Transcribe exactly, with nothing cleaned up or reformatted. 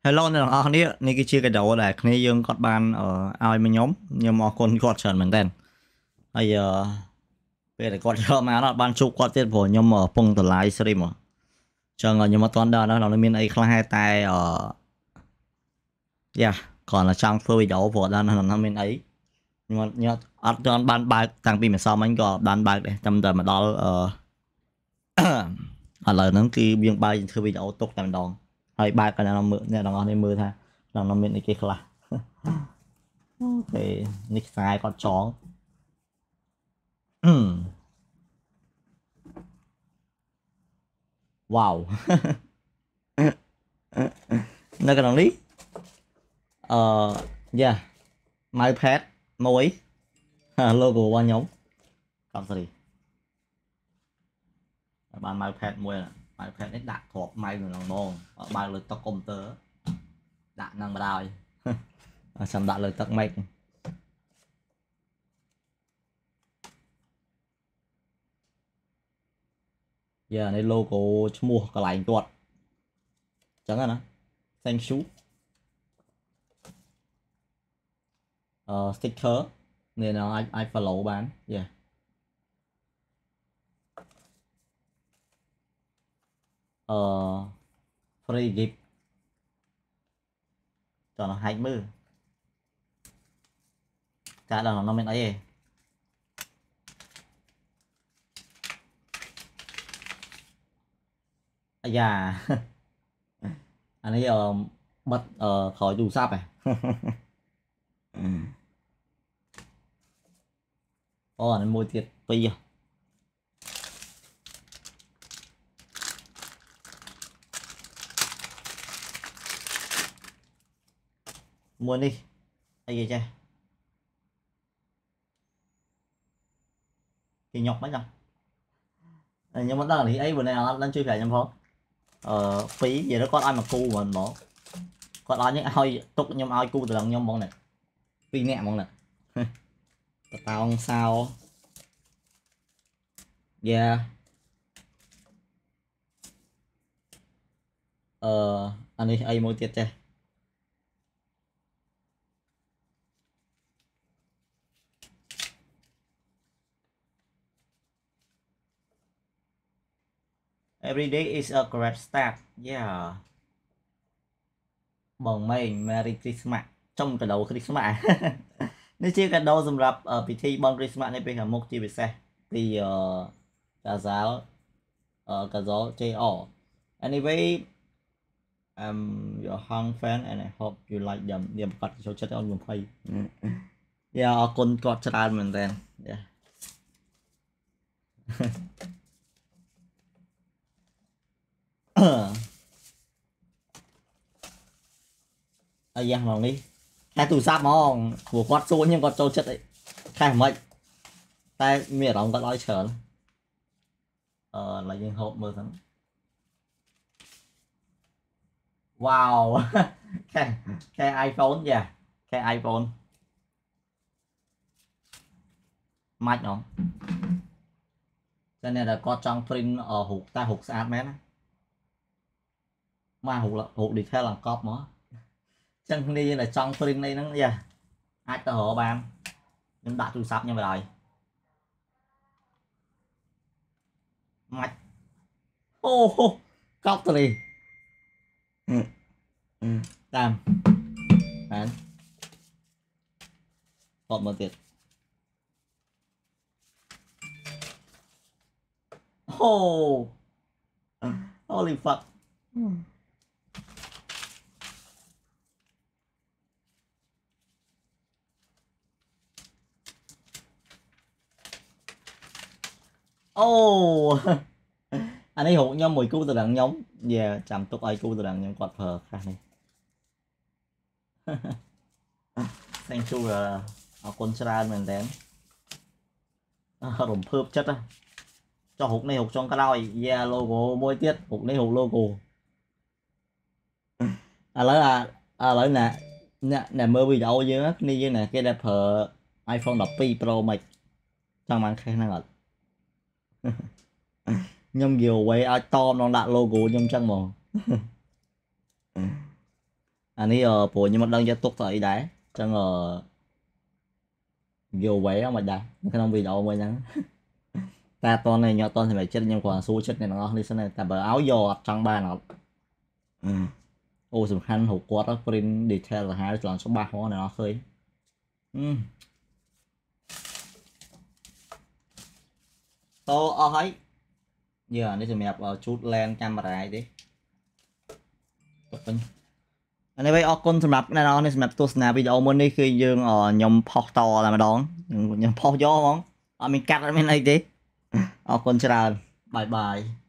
Hello អ្នកទាំងអស់គ្នានេះគឺជាកាដូដែលគ្នាយើងគាត់បានឲ្យមកខ្ញុំខ្ញុំអរគុណគាត់ច្រើនមែនតើហើយពេលដែលគាត់យកមកដល់បានជួបគាត់ទៀតព្រោះខ្ញុំកំពុងត live stream អញ្ចឹងខ្ញុំអត់ទាន់ដល់ដល់មានអីខ្លះតែអឺយ៉ាគ្រាន់តែចង់ធ្វើវីដេអូព្រោះដល់ហ្នឹងមានអីខ្ញុំខ្ញុំអត់ទាន់បានបើកតាំងពីម្សិលមិញក៏បានបើកដែរចាំតែមកដល់អឺឥឡូវហ្នឹងគឺយើងបើកធ្វើវីដេអូទុកតែម្ដងហើយបើកកណ្ដាលមើលអ្នកទាំងអស់នេះមើលថាក្នុងនោះមានអីគេខ្លះអូខេនេះខ្សែគាត់ចងវ៉ាវនៅក្នុងនេះអឺយ៉ា mousepad មួយ logo របស់ខ្ញុំកំស្រីបាន mousepad មួយ mousepad នេះដាក់គ្រាប់ mouse នៅក្នុងហ្មងបើលើតុកុំព្យូទ័រដាក់នឹងបណ្ដោយចាំដាក់លើទឹកម៉េចយ៉ានេះ logo ឈ្មោះកន្លែងគាត់អញ្ចឹងណា thank you អឺ sticker នេះnóអាចអាច follow បានយ៉ាអឺ free gift ចង់ហាច់មើលកាលដល់nóមានអីទេអាយ៉ាអានេះបិទអឺក្រោយទូរស័ព្ទហ៎អូអានេះមួយទៀតពីរមួយនេះអីគេចេះគេញុកមិនដឹងខ្ញុំមិនដឹងនេះអីបើអ្នកអត់ដឹងជួយប្រាប់ខ្ញុំផងអឺពីរនិយាយទៅគាត់ឲ្យមកគូហ្មងបងគាត់ឲ្យឲ្យទុកខ្ញុំឲ្យគូទៅដល់ខ្ញុំហ្មងនេះពីរនាក់ហ្មងនេះតតោងសោយ៉ាអឺអានេះអីមួយទៀតចេះEvery day is a great start yeah បងម៉េង Merry Christmas ចំកាដូ Christmas នេះជាកាដូសម្រាប់ពិធីបុណ្យ Christmas នេះពេលខាងមុខជាពិសេសពីកាហ្សាល់កាហ្សាល់ jay or anyway I'm your Hang fan and I hope you like them ខ្ញុំគាត់ចូលចិត្តអូនยี่สิบយ៉ាអរគុណគាត់ច្រើនមែនតើយ៉ាអាយ៉ាហ្មងនេះតែទូរស័ព្ទហ្មងព្រោះគាត់សួរខ្ញុំគាត់ចូលចិត្តអីខែមិនតែមានអារម្មណ៍គាត់ឲ្យច្រើនអឺឡើយយើងហូបមើលហ្នឹងវ៉ាវខែខែ iPhone យ៉ាខែ iPhone ម៉ាច់ហ្មងតែអ្នកដែលគាត់ចង់ print រូបតែរូបស្អាតមែនណាមករូបរូប detail អង្កប់ហ្មងចឹងគ្នាយើងតែចង់ print អីហ្នឹងយ៉ាអាចទៅរកបានខ្ញុំដាក់ទូរស័ព្ទខ្ញុំទៅហើយម៉ាច់អូកប់ទៅនេះតាមបានកប់មើលទៀតអូ holy fuck អូអានេះរូបខ្ញុំមួយគូទៅដល់ខ្ញុំយ៉ាចាំទុកឲ្យគូទៅដល់ខ្ញុំគាត់ប្រើខ្លះនេះ thank you អរគុណច្រើនមែនតើរំភើបចិត្តចុះរូបនេះរូបចុងក្រោយយ៉ា logo មួយទៀតរូបនេះរូប logo ឥឡូវអាឥឡូវណាអ្នកអ្នកមើលវីដេអូយើងគ្នាយើងណាគេដែលប្រើ iPhone twelve Pro Max ចង់បានខេសហ្នឹងអត់ខ្ញុំ giveaway ឲ្យតមដល់ដាក់ logo ខ្ញុំចឹងហ្មង anh ấy ở bộ nhưng mà đang cho tốt tới đấy chẳng ở nhiều vé mà đã cái không vì đâu mà nhắn ta con này nhỏ con thì phải chết nhưng còn số chết này nó đi sau này ta bờ áo giò trong ba nó ừ. Ô sầm khăn hộp quạt đó print detail là hai lần số ba hoa này nó khơi ừ. To ở ấy giờ đây thì mẹ vào chút len camera đi anh ấy ở con sầm lập này nó này sầm lập tôi snap video mới đi khi dương ở nhom pop to là mà đón nhom pop gió món ở mình cắt ở bên này đi ở con chào bye bye